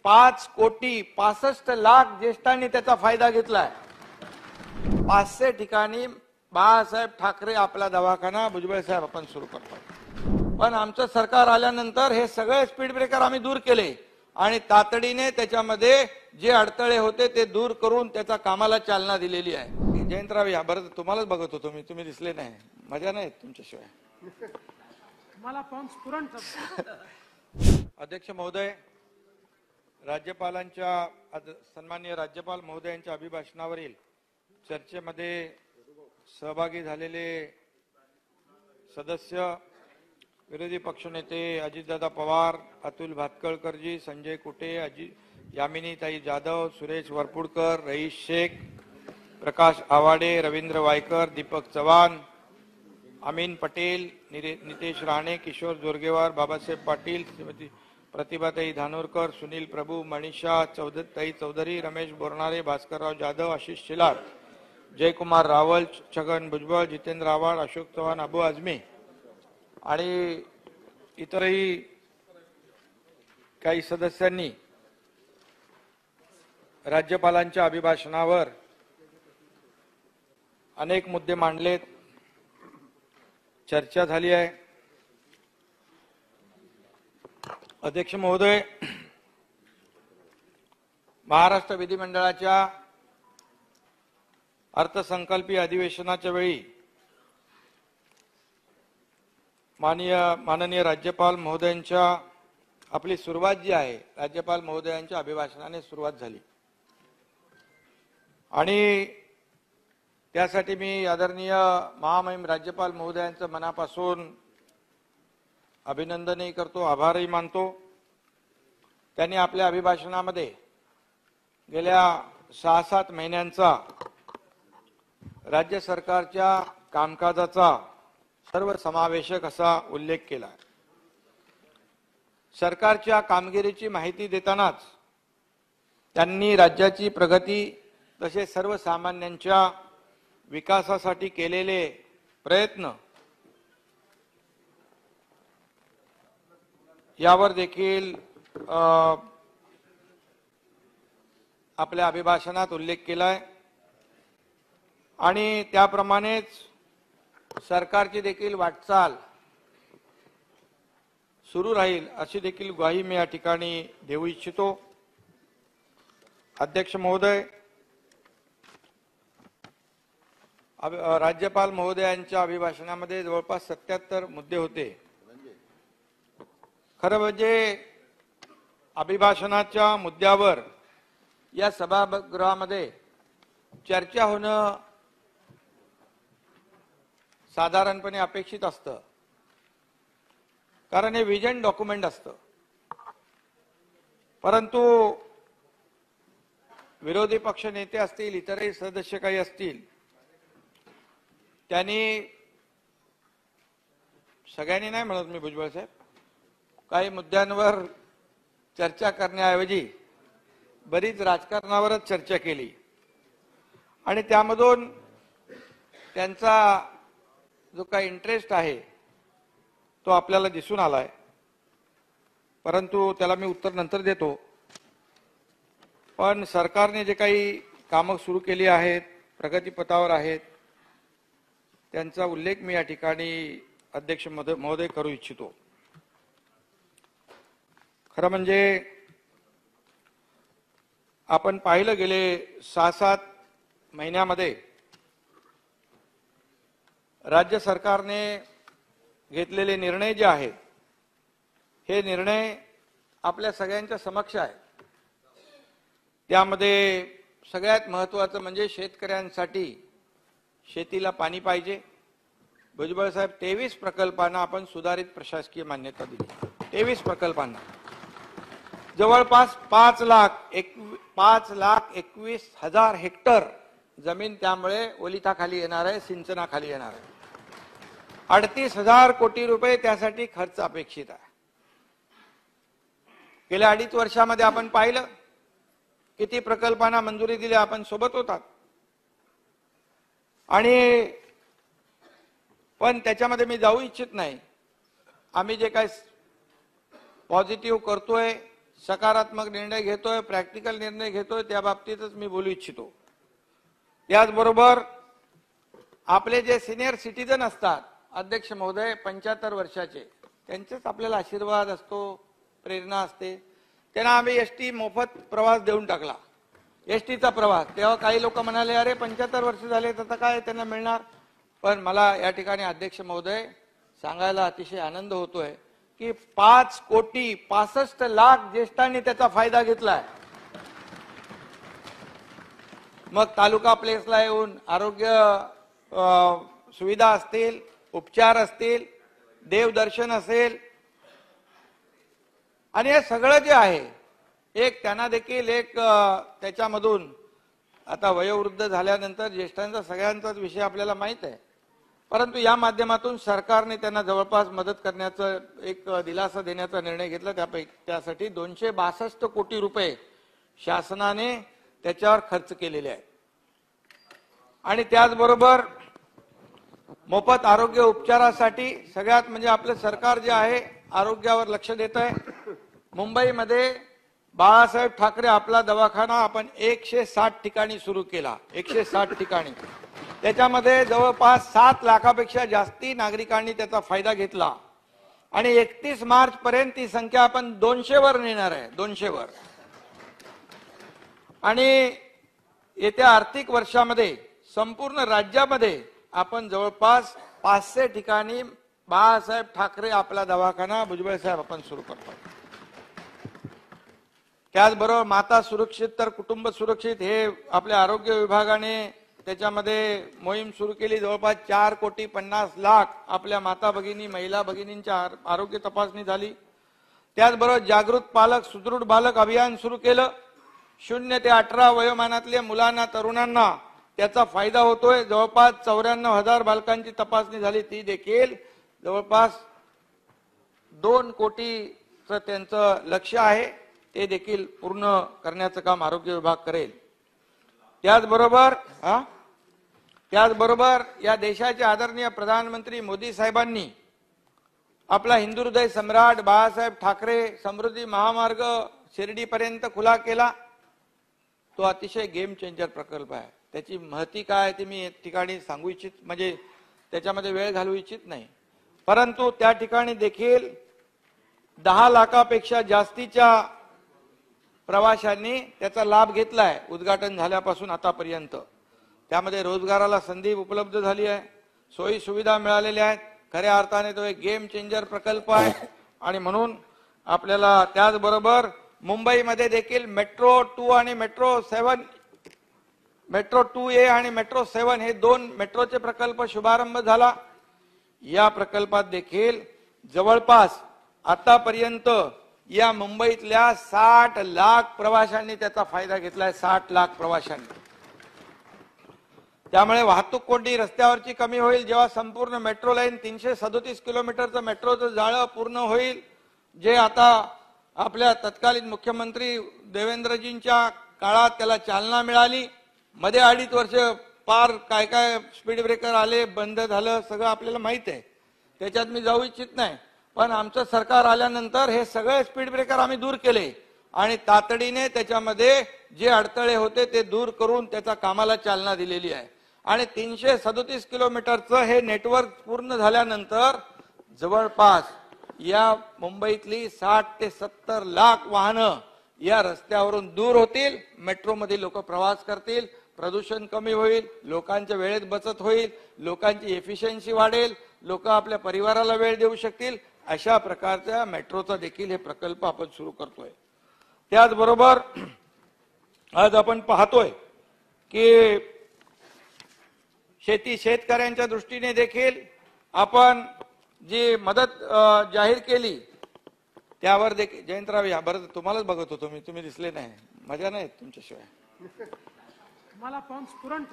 5,65,00,000 ज्येष्ठांनी त्याचा फायदा घेतलाय। 500 ठिकाणी बाळासाहेब ठाकरे आपला दवाखाना भुजबळ साहेब आपण सुरू करतो। पण आमचं सरकार आल्यानंतर हे सगळे स्पीड ब्रेकर आम्ही दूर केले आणि तातडीने त्याच्यामध्ये जे अडथळे होते ते दूर करून त्याचा कामाला चालना दिलेली आहे। जयंतराव या बरं तुम्हालाच बघत होतो मी, तुम्ही दिसले नाही, मजा नाही तुमच्याशिवाय। मला पाहून स्फुरण अध्यक्ष महोदय, राज्यपालांच्या सन्माननीय राज्यपाल महोदयांच्या अभिभाषणावरील चर्चेमध्ये सहभागी झालेले सदस्य, विरोधी पक्षनेते अजितदादा पवार, अतुल भातखळकरजी, संजय कुटे, यामिनीताई जाधव, सुरेश वरपुडकर, रईस शेख, प्रकाश आवाडे, रवींद्र वायकर, दीपक चव्हाण, अमीन पटेल, नितेश राणे, किशोर जोरगेवार, बाबासाहेब पाटील, श्रीमती प्रतिभाताई धानोरकर, सुनील प्रभू, मनीषा ताई चौधरी, रमेश बोरनारे, भास्करराव जाधव, आशिष शेलार, जयकुमार रावल, छगन भुजबळ, जितेंद्र आव्हाड, अशोक चव्हाण, अबू आझमी आणि इतरही काही सदस्यांनी राज्यपालांच्या अभिभाषणावर अनेक मुद्दे मांडलेत, चर्चा झाली आहे। अध्यक्ष महोदय, महाराष्ट्र विधिमंडळाच्या अर्थसंकल्पीय अधिवेशनाच्या वेळी माननीय राज्यपाल महोदयांच्या आपली सुरुवात जी आहे, राज्यपाल महोदयांच्या अभिभाषणाने सुरुवात झाली आणि त्यासाठी मी आदरणीय महामहिम राज्यपाल महोदयांचं मनापासून अभिनंदनही करतो, आभारही मानतो। त्यांनी आपल्या अभिभाषणामध्ये गेल्या 6-7 महिन्यांचा राज्य सरकारच्या कामकाजाचा सर्वसमावेशक असा उल्लेख केला। सरकारच्या कामगिरीची माहिती देतानाच त्यांनी राज्याची प्रगती तसेच सर्वसामान्यांच्या विकासासाठी केलेले प्रयत्न यावर देखील आपल्या अभिभाषणात उल्लेख केलाय आणि त्याप्रमाणेच सरकारची देखील वाटचाल सुरू राहील अशी देखील ग्वाही मी या ठिकाणी देऊ इच्छितो। अध्यक्ष महोदय, राज्यपाल महोदयांच्या अभिभाषणामध्ये जवळपास 77 मुद्दे होते। खरं म्हणजे अभिभाषणाच्या मुद्द्यावर या सभागृहामध्ये चर्चा होणं साधारणपणे अपेक्षित असतं, कारण हे विजन डॉक्युमेंट असतं। परंतु विरोधी पक्ष नेते असतील, इतरही सदस्य काही असतील, त्यांनी सगळ्यांनी नाही म्हणत मी भुजबळ साहेब, काही मुद्द्यांवर चर्चा करण्याऐवजी बरीच राजकारणावरच चर्चा केली आणि त्यामधून त्यांचा जो काही इंटरेस्ट आहे तो आपल्याला दिसून आलाय। परंतु त्याला मी उत्तर नंतर देतो। पण सरकारने जे काही कामं सुरू केली आहेत, प्रगतीपथावर आहेत, त्यांचा उल्लेख मी या ठिकाणी अध्यक्ष महोदय करू इच्छितो। खरं म्हणजे आपण पाहिलं गेले 6-7 महिन्यामध्ये राज्य सरकारने घेतलेले निर्णय जे आहेत हे निर्णय आपल्या सगळ्यांच्या समक्ष आहेत। त्यामध्ये सगळ्यात महत्त्वाचं म्हणजे शेतकऱ्यांसाठी शेतीला पाणी पाहिजे। भुजबळ साहेब 23 प्रकल्पांना आपण सुधारित प्रशासकीय मान्यता दिली। 23 प्रकल्पांना जवळपास 5,21,000 हेक्टर जमीन त्यामुळे ओलिताखाली येणार आहे, सिंचनाखाली येणार आहे। 38,000 कोटी रुपये त्यासाठी खर्च अपेक्षित आहे। गेल्या 2.5 वर्षामध्ये आपण पाहिलं किती प्रकल्पांना मंजुरी दिली, आपण सोबत होतात आणि पण त्याच्यामध्ये मी जाऊ इच्छित नाही। आम्ही जे काही पॉझिटिव्ह करतोय, सकारात्मक निर्णय घेतोय, प्रॅक्टिकल निर्णय घेतोय, त्या बाबतीतच मी बोलू इच्छितो. त्याचबरोबर आपले जे सिनियर सिटीजन असतात, अध्यक्ष महोदय 75 वर्षाचे, त्यांचेच आपल्याला आशीर्वाद असतो, प्रेरणा असते. त्यांना आम्ही एसटी मोफत प्रवास देऊन टाकला, एसटीचा प्रवास. तेव्हा काही लोक म्हणाले, अरे 75 वर्ष झाले तर काय त्यांना मिळणार. पण मला या ठिकाणी अध्यक्ष महोदय सांगायला अतिशय आनंद होतोय की 5,65,00,000 ज्येष्ठांनी त्याचा फायदा घेतलाय. मग तालुका प्लेसला येऊन आरोग्य सुविधा असतील, उपचार असतील, देवदर्शन असेल, आणि हे सगळं जे आहे एक त्यांना देखील एक त्याच्यामधून आता वयोवृद्ध झाल्यानंतर ज्येष्ठांचा सगळ्यांचाच विषय आपल्याला माहित आहे, परंतु या माध्यमातून सरकारने त्यांना जवळपास मदत करण्याचा एक दिलासा देण्याचा निर्णय घेतला. त्यासाठी 262 कोटी रुपये शासनाने त्याच्यावर खर्च केलेले आहेत. आणि त्याचबरोबर मोफत आरोग्य उपचारासाठी सगळ्यात म्हणजे आपलं सरकार जे आहे आरोग्यावर लक्ष देत आहे. मुंबईमध्ये बाळासाहेब ठाकरे आपला दवाखाना आपण 160 ठिकाणी सुरू केला, 160 ठिकाणी. त्याच्यामध्ये जवळपास 7 लाखापेक्षा जास्ती नागरिकांनी त्याचा फायदा घेतला. आणि 31 मार्च पर्यंत ती संख्या आपण 200 वर नेणार आहे, 200 वर. आणि येत्या आर्थिक वर्षामध्ये संपूर्ण राज्यामध्ये आपण जवळपास 500 ठिकाणी बाळासाहेब ठाकरे आपला दवाखाना भुजबळ साहेब आपण सुरू करतो. त्याचबरोबर माता सुरक्षित तर कुटुंब सुरक्षित हे आपल्या आरोग्य विभागाने त्याच्यामध्ये मोहीम सुरू केली. जवळपास 4,50,00,000 आपल्या माता भगिनी, महिला भगिनींच्या आरोग्य तपासणी झाली. त्याचबरोबर जागृत पालक सुदृढ बालक अभियान सुरू केलं. 0 ते 18 वयोमानातल्या मुलांना, तरुणांना त्याचा फायदा होतोय. जवळपास 94,000 बालकांची तपासणी झाली, ती देखील जवळपास 2 कोटीचं त्यांचं लक्ष्य आहे, ते देखील पूर्ण करण्याचं काम आरोग्य विभाग करेल. त्याचबरोबर या देशाचे आदरणीय प्रधानमंत्री मोदी साहेबांनी आपला हिंदू हृदय सम्राट बाळासाहेब ठाकरे समृद्धी महामार्ग शिर्डीपर्यंत खुला केला. तो अतिशय गेम चेंजर प्रकल्प आहे. त्याची महती काय ते मी एक ठिकाणी सांगू इच्छित, म्हणजे त्याच्यामध्ये वेळ घालवू इच्छित नाही, परंतु त्या ठिकाणी देखील 10 लाखापेक्षा जास्तीच्या प्रवाशांनी त्याचा लाभ घेतलाय उद्घाटन झाल्यापासून आतापर्यंत. त्यामध्ये रोजगाराला संधी उपलब्ध झाली आहे, सोयी सुविधा मिळालेल्या आहेत. खऱ्या अर्थाने तो एक गेम चेंजर प्रकल्प आहे. आणि म्हणून आपल्याला त्याचबरोबर मुंबईमध्ये देखील मेट्रो 2 आणि मेट्रो 7, मेट्रो 2A आणि मेट्रो 7 हे 2 मेट्रोचे प्रकल्प शुभारंभ झाला. या प्रकल्पात देखील जवळपास आतापर्यंत या मुंबईतल्या 60 लाख प्रवाशांनी त्याचा फायदा घेतलाय, 60 लाख प्रवाशांनी. त्यामुळे वाहतूक कोंडी रस्त्यावरची कमी होईल. जेव्हा संपूर्ण मेट्रो लाईन 337 किलोमीटरचं मेट्रोचं जाळं पूर्ण होईल, जे आता आपल्या तत्कालीन मुख्यमंत्री देवेंद्रजींच्या काळात त्याला चालना मिळाली. मध्ये 2.5 वर्ष पार काय काय स्पीड ब्रेकर आले, बंद झालं, सगळं आपल्याला माहित आहे, त्याच्यात मी जाऊ इच्छित नाही. पण आमचं सरकार आल्यानंतर हे सगळे स्पीड ब्रेकर आम्ही दूर केले आणि तातडीने त्याच्यामध्ये जे अडथळे होते ते दूर करून त्याचा कामाला चालना दिलेली आहे. आणि 337 किलोमीटरचं हे नेटवर्क पूर्ण झाल्यानंतर जवळपास या मुंबईतली 60 ते 70 लाख वाहनं या रस्त्यावरून दूर होतील. मेट्रोमध्ये लोक प्रवास करतील, प्रदूषण कमी होईल, लोकांच्या वेळेत बचत होईल, लोकांची एफिशियन्सी वाढेल, लोक आपल्या परिवाराला वेळ देऊ शकतील. अशा प्रकारच्या मेट्रोचा देखील हे प्रकल्प आपण सुरू करतोय. त्याचबरोबर आज आपण पाहतोय की शेतकऱ्यांच्या दृष्टीने देखील आपण जी मदत जाहीर केली त्यावर देखील जयंतराव या बरं तुम्हालाच बघत होतो मी, तुम्ही दिसले नाही, मजा नाही तुमच्याशिवाय. मला पाहून स्फुरण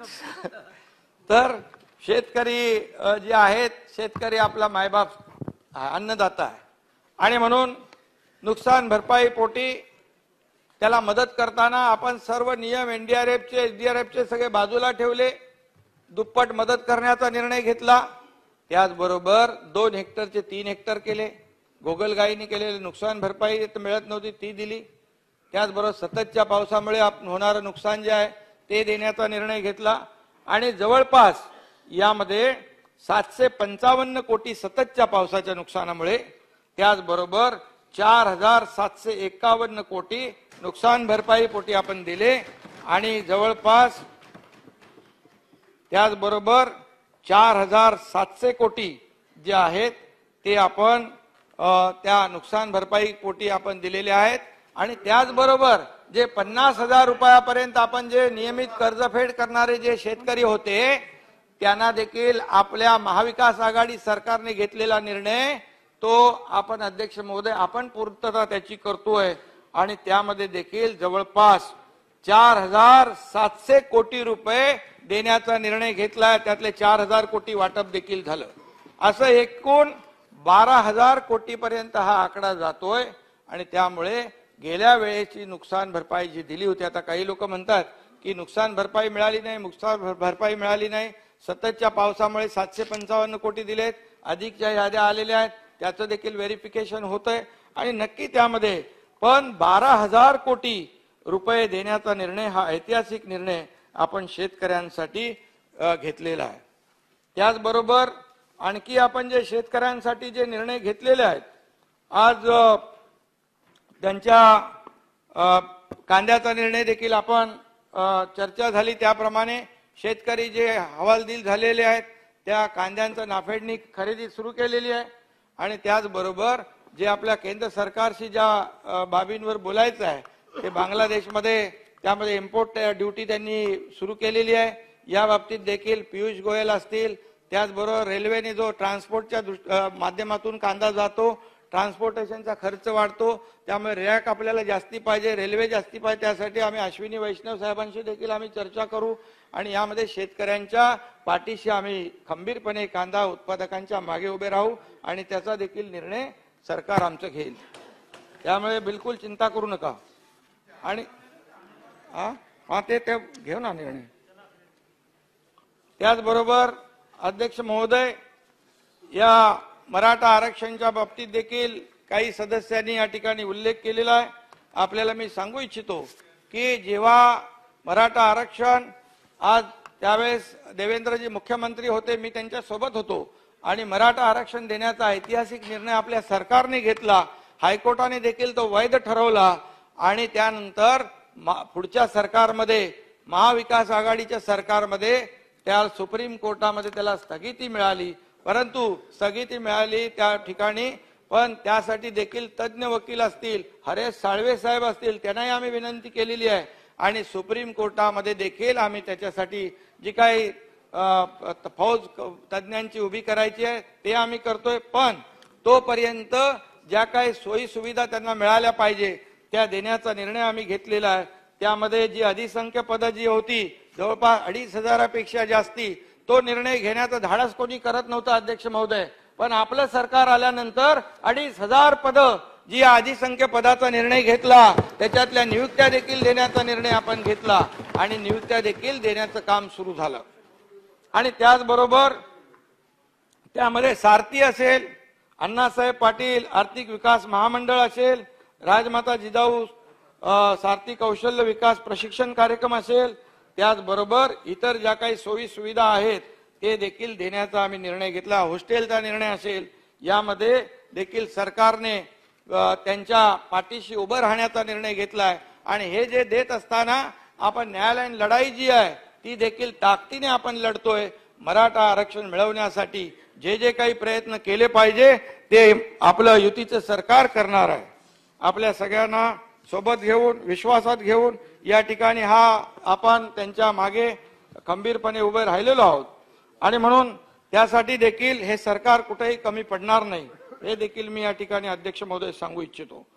तर शेतकरी जे आहेत, शेतकरी आपला मायबाप अन्नदाता आहे आणि म्हणून नुकसान भरपाई पोटी त्याला मदत करताना आपण सर्व नियम एनडीआरएफचे एसडीआरएफचे सगळे बाजूला ठेवले, दुप्पट मदत करण्याचा निर्णय घेतला. त्याचबरोबर 2 हेक्टरचे 3 हेक्टर केले. गोगलगाईने केलेले नुकसान भरपाई मिळत नव्हती ती दिली. त्याचबरोबर सततच्या पावसामुळे होणारं नुकसान जे आहे ते देण्याचा निर्णय घेतला आणि जवळपास यामध्ये 755 कोटी सततच्या पावसाच्या नुकसानामुळे, त्याचबरोबर 4751 कोटी नुकसान भरपाई पोटी आपण दिले आणि जवळपास त्याचबरोबर 4700 कोटी जे आहेत ते आपण त्या नुकसान भरपाई पोटी आपण दिलेले आहेत आणि त्याचबरोबर जे 50,000 रुपयापर्यंत आपण जे नियमित कर्जफेड करणारे जे शेतकरी होते त्यांना देखील आपल्या महाविकास आघाडी सरकारने घेतलेला निर्णय तो आपण अध्यक्ष महोदय आपण पूर्तता त्याची करतोय आणि त्यामध्ये देखील जवळपास 4700 कोटी रुपये देण्याचा निर्णय घेतला. त्यातले 4000 कोटी वाटप देखील झालं. असं एकूण 12,000 कोटी पर्यंत हा आकडा जातोय आणि त्यामुळे गेल्या वेळेची नुकसान भरपाई जी दिली होती, आता काही लोक म्हणतात की नुकसान भरपाई मिळाली नाही, नुकसान भरपाई मिळाली नाही. सततच्या पावसामुळे 755 कोटी दिलेत, अधिकच्या याद्या आलेल्या आहेत, त्याचं देखील व्हेरिफिकेशन होतंय आणि नक्की त्यामध्ये पण 12,000 कोटी रुपये देण्याचा निर्णय हा ऐतिहासिक निर्णय आपण शेतकऱ्यांसाठी घेतलेला आहे. त्याचबरोबर आणखी आपण जे शेतकऱ्यांसाठी जे निर्णय घेतलेले आहेत, आज त्यांच्या कांद्याचा निर्णय देखील आपण चर्चा झाली त्याप्रमाणे शेतकरी जे हवालदिल झालेले आहेत त्या कांद्यांचं नाफेडनी खरेदी सुरू केलेली आहे आणि त्याचबरोबर जे आपल्या केंद्र सरकारशी ज्या बाबींवर बोलायचं आहे ते बांगलादेशमध्ये त्यामध्ये इम्पोर्ट ड्युटी त्यांनी सुरू केलेली आहे. या बाबतीत देखील पियुष गोयल असतील, त्याचबरोबर रेल्वेने जो ट्रान्सपोर्टच्या माध्यमातून कांदा जातो, ट्रान्सपोर्टेशनचा खर्च वाढतो, त्यामुळे रॅक आपल्याला जास्ती पाहिजे, रेल्वे जास्ती पाहिजे. त्यासाठी आम्ही अश्विनी वैष्णव साहेबांशी देखील आम्ही चर्चा करू आणि यामध्ये शेतकऱ्यांच्या पाठीशी आम्ही खंबीरपणे कांदा उत्पादकांच्या मागे उभे राहू आणि त्याचा देखील निर्णय सरकार आमचं घेईल. त्यामुळे बिलकुल चिंता करू नका. आणि ते घेऊ ना निर्णय. त्याचबरोबर अध्यक्ष महोदय, या मराठा आरक्षणच्या बाबतीत देखील काही सदस्यांनी या ठिकाणी उल्लेख केलेला आहे. आपल्याला मी सांगू इच्छितो की जेव्हा मराठा आरक्षण आज त्यावेळेस देवेंद्रजी मुख्यमंत्री होते, मी त्यांच्या सोबत होतो आणि मराठा आरक्षण देण्याचा ऐतिहासिक निर्णय आपल्या सरकारने घेतला. हायकोर्टाने देखील तो वैध ठरवला आणि त्यानंतर पुढच्या सरकारमध्ये महाविकास आघाडीच्या सरकारमध्ये त्या सुप्रीम कोर्टामध्ये त्याला स्थगिती मिळाली. परंतु स्थगिती मिळाली त्या ठिकाणी पण त्यासाठी देखील तज्ञ वकील असतील, हरेश साळवे साहेब असतील, त्यांनाही आम्ही विनंती केलेली आहे आणि सुप्रीम कोर्टामध्ये देखील आम्ही त्याच्यासाठी जी काही फौज तज्ञांची उभी करायची आहे ते आम्ही करतोय. पण तोपर्यंत ज्या काही सोयी सुविधा त्यांना मिळाल्या पाहिजे त्या देण्याचा निर्णय आम्ही घेतलेला आहे. त्यामध्ये जी अधिसंख्य पदं जी होती जवळपास 2,500पेक्षा जास्ती, तो निर्णय घेण्याचं धाडस कोणी करत नव्हतं अध्यक्ष महोदय. पण आपलं सरकार आल्यानंतर 2,500 पदं जी अधिसंख्य पदाचा निर्णय घेतला, त्याच्यातल्या नियुक्त्या देखील देण्याचा निर्णय आपण घेतला आणि नियुक्त्या देखील देण्याचं काम सुरू झालं. आणि त्याचबरोबर त्यामध्ये सारथी असेल, अण्णासाहेब पाटील आर्थिक विकास महामंडळ असेल, राजमाता जिजाऊ सारथी कौशल्य विकास प्रशिक्षण कार्यक्रम असेल, त्याचबरोबर इतर ज्या काही सोयी सुविधा आहेत ते देखील देण्याचा आम्ही निर्णय घेतला. हॉस्टेलचा निर्णय असेल, यामध्ये देखील सरकारने त्यांच्या पाठीशी उभं राहण्याचा निर्णय घेतलाय आणि हे जे देत असताना आपण न्यायालयीन लढाई जी आहे ती देखील ताकदीने आपण लढतोय. मराठा आरक्षण मिळवण्यासाठी जे जे काही प्रयत्न केले पाहिजे ते आपलं युतीचं सरकार करणार आहे. आपल्या सगळ्यांना सोबत घेऊन विश्वासात घेऊन या ठिकाणी आपण त्यांच्या मागे खंबीरपणे उभे राहिलेलो आहोत आणि म्हणून त्यासाठी देखील हे सरकार कुठेही कमी पडणार नाही हे देखील मी या ठिकाणी अध्यक्ष महोदय सांगू इच्छितो.